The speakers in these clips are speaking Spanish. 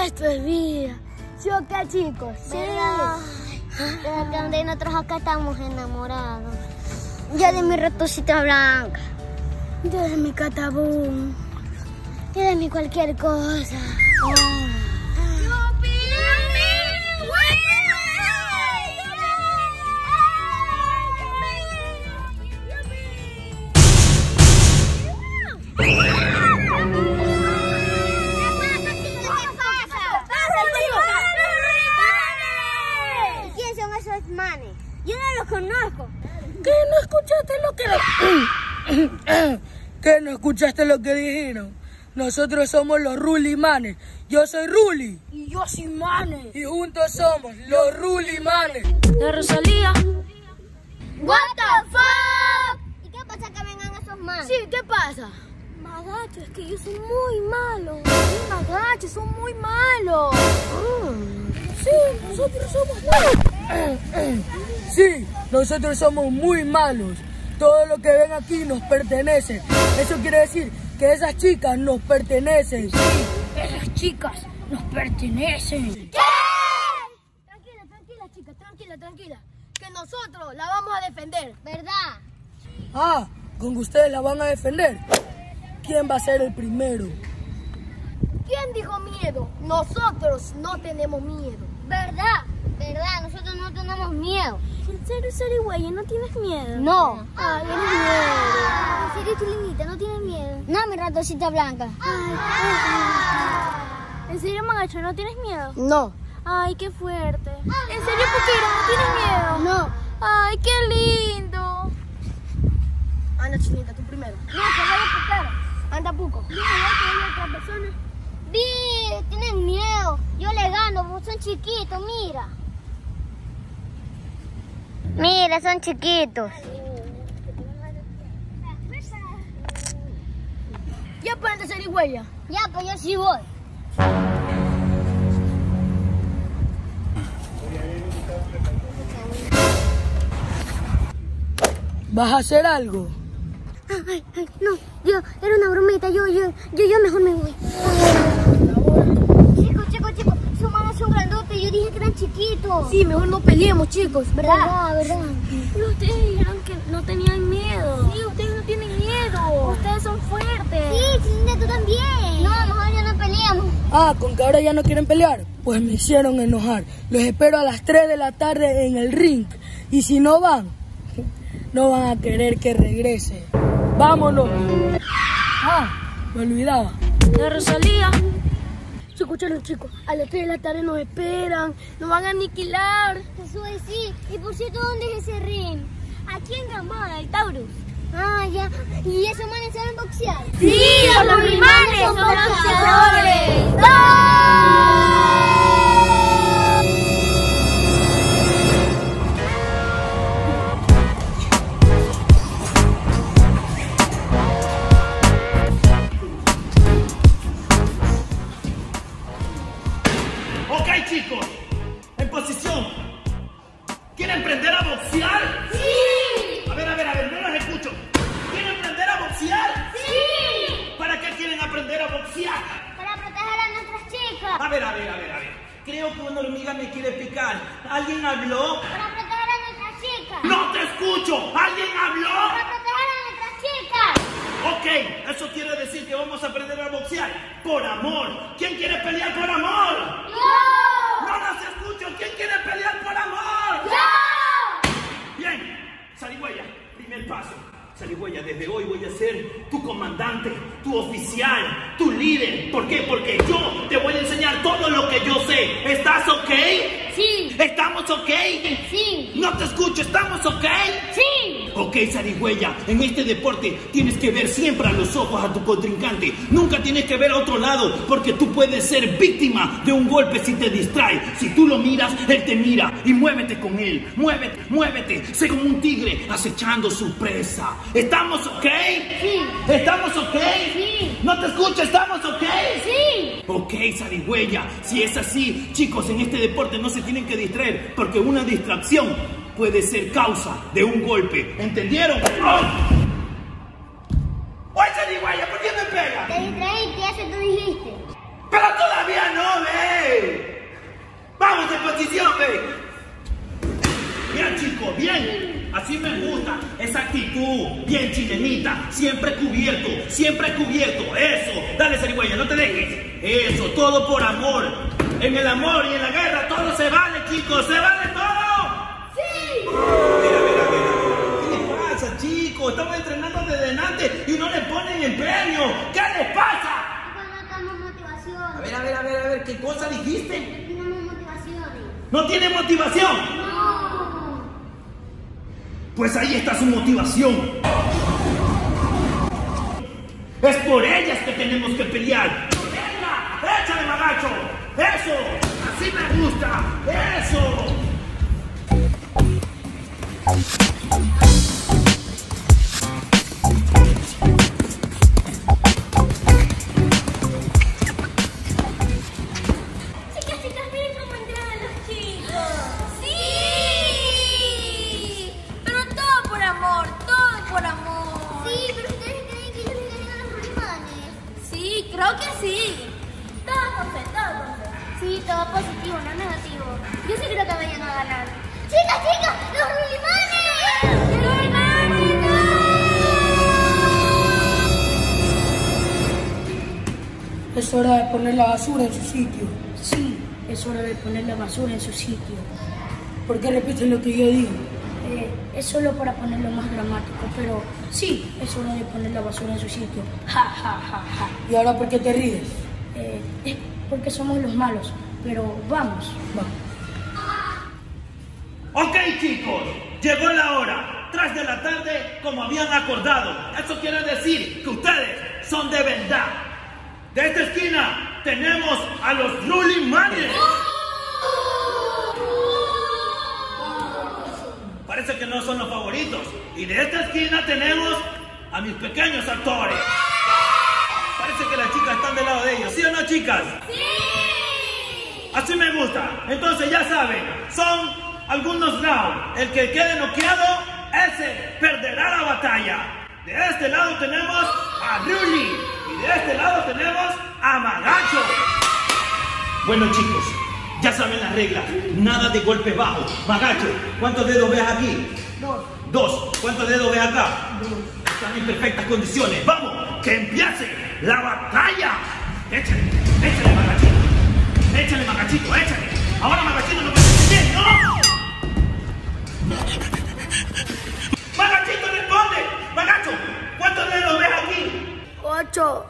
Esto es vida. ¿Sí o qué, chicos? Sí. Desde donde nosotros acá estamos enamorados. Yo de mi Ratoncita Blanca. Yo de mi Catabún. Yo de mi cualquier cosa. ¿Quién son esos manes? Yo no los conozco. ¿Qué no escuchaste lo que ¿Qué no escuchaste lo que dijeron? Nosotros somos los Ruli Manes. Yo soy Ruli. Y yo soy Manes. Y juntos somos los Ruli Manes. La Rosalía. What the fuck? ¿Y qué pasa que vengan esos manes? Sí, ¿qué pasa? Magacho, es que ellos son muy malos. Sí, Magacho, son muy malos. Sí, nosotros somos malos. Sí, nosotros somos muy malos. Todo lo que ven aquí nos pertenece. Eso quiere decir que esas chicas nos pertenecen. Sí, esas chicas nos pertenecen. ¿Qué? Tranquila, chicas, tranquila. Que nosotros la vamos a defender. ¿Verdad? Ah, con que ustedes la van a defender. ¿Quién va a ser el primero? ¿Quién dijo miedo? Nosotros no tenemos miedo. ¿Verdad? Nosotros no tenemos miedo. ¿En serio, Sarigüeya, no tienes miedo? No. Ay, tienes miedo. ¿En serio, Chulinita, no tienes miedo? No, mi Ratoncita Blanca. ¿En serio, Magacho, no tienes miedo? No. Ay, qué fuerte. ¿En serio, Puquero, no tienes miedo? No. Ay, qué lindo. Anda, Chinita, tú primero. No, que vaya a tocar. Anda, Puco. Yo voy a otra persona. Tienen miedo. Yo le gano, porque son chiquitos, mira. Mira, son chiquitos. Ya ponete Sarigüeya. Ya, pues yo sí voy. ¿Vas a hacer algo? Ay, no, era una bromita, yo mejor me voy. Chicos, esos manes son grandotes, yo dije que eran chiquitos. Sí, mejor no peleemos, chicos. ¿Verdad? Pero ustedes dijeron que no tenían miedo. Sí, ustedes no tienen miedo. Ustedes son fuertes. Sí, Chinita, tú también. No, mejor ya no peleamos. Ah, con que ahora ya no quieren pelear. Pues me hicieron enojar. Los espero a las 3 de la tarde en el ring. Y si no van, no van a querer que regrese. ¡Vámonos! Ah, me olvidaba. La Rosalía. Escucharon, chicos, a las 3 de la tarde nos esperan, nos van a aniquilar. Eso es, sí. Y por cierto, ¿dónde es ese ring? Aquí en Gamada, el Taurus. Ah, ya. ¿Y esos manes saben boxear? ¡Sí, los Rulimanes son boxeadores! Ok, chicos, en posición. ¿Quieren aprender a boxear? ¡Sí! A ver, no los escucho. ¿Quieren aprender a boxear? ¡Sí! ¿Para qué quieren aprender a boxear? Para proteger a nuestras chicas. A ver. Creo que una hormiga me quiere picar. ¿Alguien habló? Para proteger a nuestras chicas. ¡No te escucho! ¿Alguien habló? Para proteger a nuestras chicas. Ok, eso quiere decir que vamos a aprender a boxear por amor. ¿Quién quiere pelear por amor? ¡Yo! ¡No los escucho! ¿Quién quiere pelear por amor? ¡Yo! Bien, Sarigüeya, primer paso. Sarigüeya, desde hoy voy a ser tu comandante, tu oficial, tu líder. ¿Por qué? Porque yo te voy a enseñar todo lo que yo sé. ¿Estás ok? Sí. ¿Estamos ok? Sí. No te escucho, ¿estamos ok? Sí. Ok, Sarigüeya, en este deporte tienes que ver siempre a los ojos a tu contrincante. Nunca tienes que ver a otro lado, porque tú puedes ser víctima de un golpe si te distrae. Si tú lo miras, él te mira. Y muévete con él, muévete. Sé como un tigre acechando su presa. ¿Estamos ok? Sí. ¿Estamos ok? Sí. ¿No te escucho? ¿Estamos ok? Sí. Ok, Sarigüeya, si es así, chicos, en este deporte no se tienen que distraer, porque una distracción puede ser causa de un golpe. ¿Entendieron? ¡Oh! ¡Oye, Sarigüeya! ¿Por qué me pegas? Te distraíste, eso tú dijiste. ¡Pero todavía no, ve! tú. Bien, Chilenita. Siempre cubierto. Siempre cubierto. Eso. Dale, zarigüeya, no te dejes. Eso. Todo por amor. En el amor y en la guerra todo se vale, chicos. ¡Se vale todo! ¡Sí! Mira. ¿Qué les pasa, chicos? Estamos entrenando desde antes y no le ponen empeño. ¿Qué les pasa? No tenemos motivación. A ver. ¿Qué cosa dijiste? No tenemos motivaciones. ¿No tiene motivación? No. Pues ahí está su motivación. Es por ellas que tenemos que pelear. ¡Venga! ¡Échale, Magacho! ¡Eso! ¡Así me gusta! ¡Eso! Chicas, miren cómo entrenan los chicos. ¡Sí! Pero todo por amor, todo por amor. Sí, pero ustedes creen que ellos le ganan a los rulimanes. Sí, creo que sí. Todo con fe, todo con fe. Sí, todo positivo, no negativo. Yo sí creo que vayan a ganar. ¡Chicas! ¡Los rulimanes! ¡Los rulimanes! ¡No! Es hora de poner la basura en su sitio. Sí, es hora de poner la basura en su sitio. ¿Por qué repiten lo que yo digo? Es solo para ponerlo más dramático, pero sí, es hora de poner la basura en su sitio. Ja, ja, ja, ja. ¿Y ahora por qué te ríes? Es porque somos los malos, pero vamos. Ok, chicos, llegó la hora. 3 de la tarde, como habían acordado. Eso quiere decir que ustedes son de verdad. De esta esquina tenemos a los Rulimanes. Parece que no son los favoritos. Y de esta esquina tenemos a mis pequeños actores. Parece que las chicas están del lado de ellos. ¿Sí o no, chicas? ¡Sí! Así me gusta. Entonces ya saben, son algunos rounds. El que quede noqueado, ese perderá la batalla. De este lado tenemos a Ruli. Y de este lado tenemos a Magacho. Bueno, chicos, ya saben las reglas. Nada de golpe bajo. Magacho, ¿cuántos dedos ves aquí? 2. ¿Cuántos dedos ves acá? 2. Están en perfectas condiciones. ¡Vamos! ¡Que empiece la batalla! Échale, Magachito. Échale, Magachito, échale. Ahora, Magachito, no puedes bien, ¿no? Magachito, responde. Magacho, ¿cuántos dedos ves aquí? 8.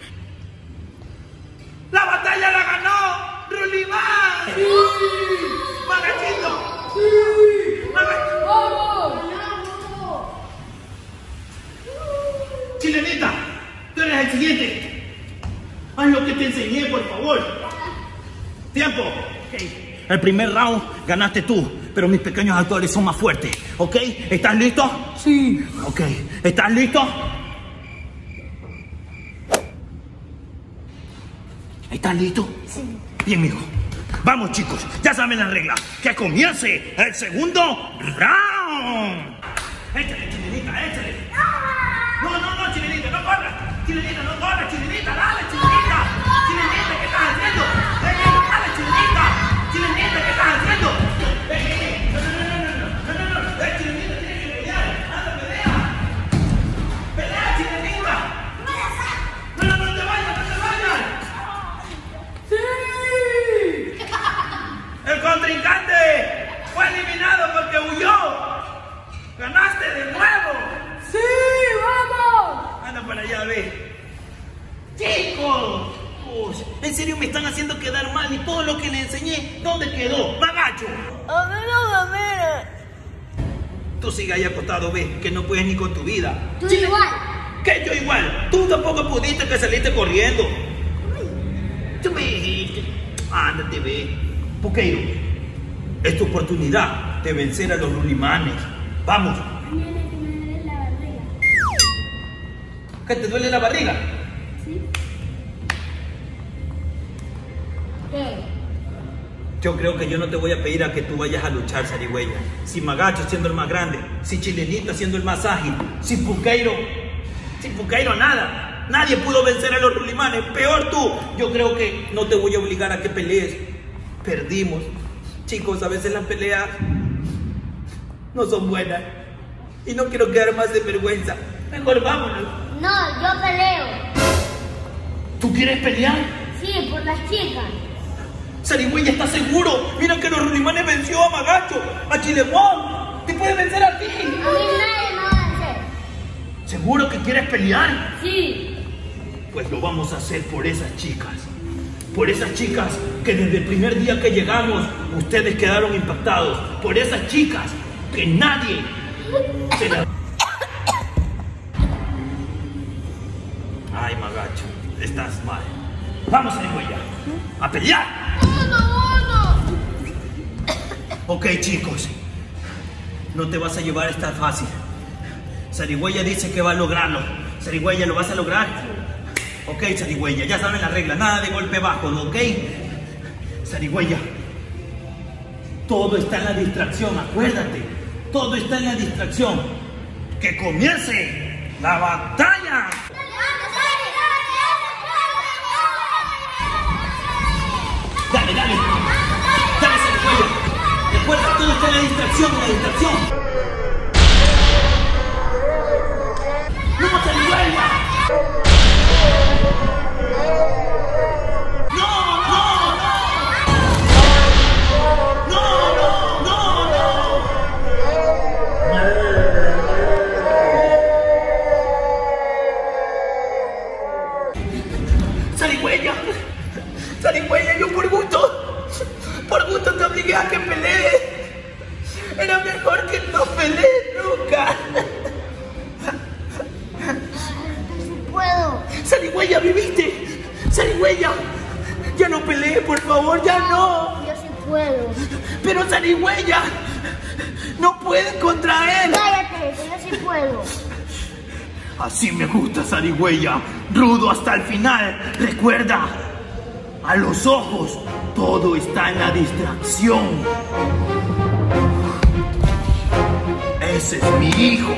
¡La batalla la ganó Rulimán! ¡Sí! ¡Magachito! ¡Sí! ¡Magachito! ¡Vamos! Chilenita, tú eres el siguiente. Haz lo que te enseñé, por favor. Tiempo. Okay. El primer round ganaste tú, pero mis pequeños actores son más fuertes. ¿Ok? ¿Estás listo? Sí. Ok. ¿Estás listo? ¿Estás listo? Sí. Bien, mijo. Vamos, chicos. Ya saben las reglas. ¡Que comience el segundo round! Échale, Chilenita, échale. No, Chilenita, no corras. Chilenita, no corras, Chilenita, dale, Chilenita. Chilenita, ¿qué estás haciendo? Dale, Chilenita. Chilenita, ¿qué estás haciendo? No. Chilenita, tienes que pelear. Anda, pelea. Pelea, Chilenita. No te vayas. ¡Sí! El contrincante fue eliminado porque huyó. ¡Ganaste de nuevo! ¡Sí! ¡Vamos! Anda para allá, ve. ¡Chicos! Uy, en serio me están haciendo quedar mal y todo lo que le enseñé, ¿dónde quedó? ¡Magacho! A mí no me mires. Tú sigue ahí acostado, ve, que no puedes ni con tu vida. Tú igual. ¿Qué yo igual? Tú tampoco pudiste, que saliste corriendo. Tú me dijiste. Ándate, ve. Puqueiro, es tu oportunidad de vencer a los Rulimanes. Vamos. ¿Qué te duele la barriga? Sí. ¿Qué? Yo creo que yo no te voy a pedir a que tú vayas a luchar, zarigüeya. Si Magacho siendo el más grande, si Chilenita siendo el más ágil, si Puqueiro nada. Nadie pudo vencer a los Rulimanes, peor tú. Yo creo que no te voy a obligar a que pelees. Perdimos. Chicos, a veces las peleas no son buenas. Y no quiero quedar más de vergüenza. Mejor vámonos. No, yo peleo. ¿Tú quieres pelear? Sí, por las chicas. Zarigüeya, ¿estás seguro? Mira que los Rulimanes venció a Magacho, a Chilemón. Te puede vencer a ti. A mí nadie me va a hacer. ¿Seguro que quieres pelear? Sí. Pues lo vamos a hacer por esas chicas. Por esas chicas que desde el primer día que llegamos, ustedes quedaron impactados. Por esas chicas que nadie se las... Ay, Magacho, estás mal. Vamos, Zarigüeya, a pelear. No. Ok, chicos, no te vas a llevar esta fácil. Zarigüeya dice que va a lograrlo. Zarigüeya, ¿lo vas a lograr? Ok, Zarigüeya, ya saben la regla, nada de golpe bajo, ¿ok? Zarigüeya, todo está en la distracción, acuérdate. Todo está en la distracción. ¡Que comience la batalla! Dale, Zarigüeya. Recuerda, todo está en la distracción, ¡No, Zarigüeya! Zarigüeya, yo por gusto te obligué a que pelees. Era mejor que no pelees nunca. Sí puedo. Zarigüeya, ¿viviste? Zarigüeya, ya no pelees, por favor, ya no. Yo sí puedo. Pero Zarigüeya, no puedes contra él. Cállate, que yo sí puedo. Así me gusta, Zarigüeya, rudo hasta el final. Recuerda, a los ojos, todo está en la distracción. Ese es mi hijo.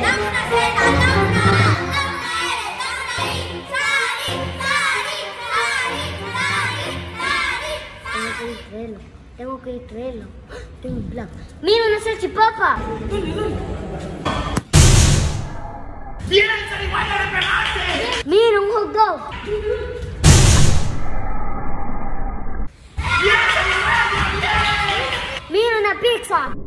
Tengo que distraerlo. Tengo un plan. ¡Mira una salchipapa! ¡Bien, Zarigüeya, le pegaste! ¡Mira un hot dog! ¡Bien, Zarigüeya, bien! ¡Mira una pizza!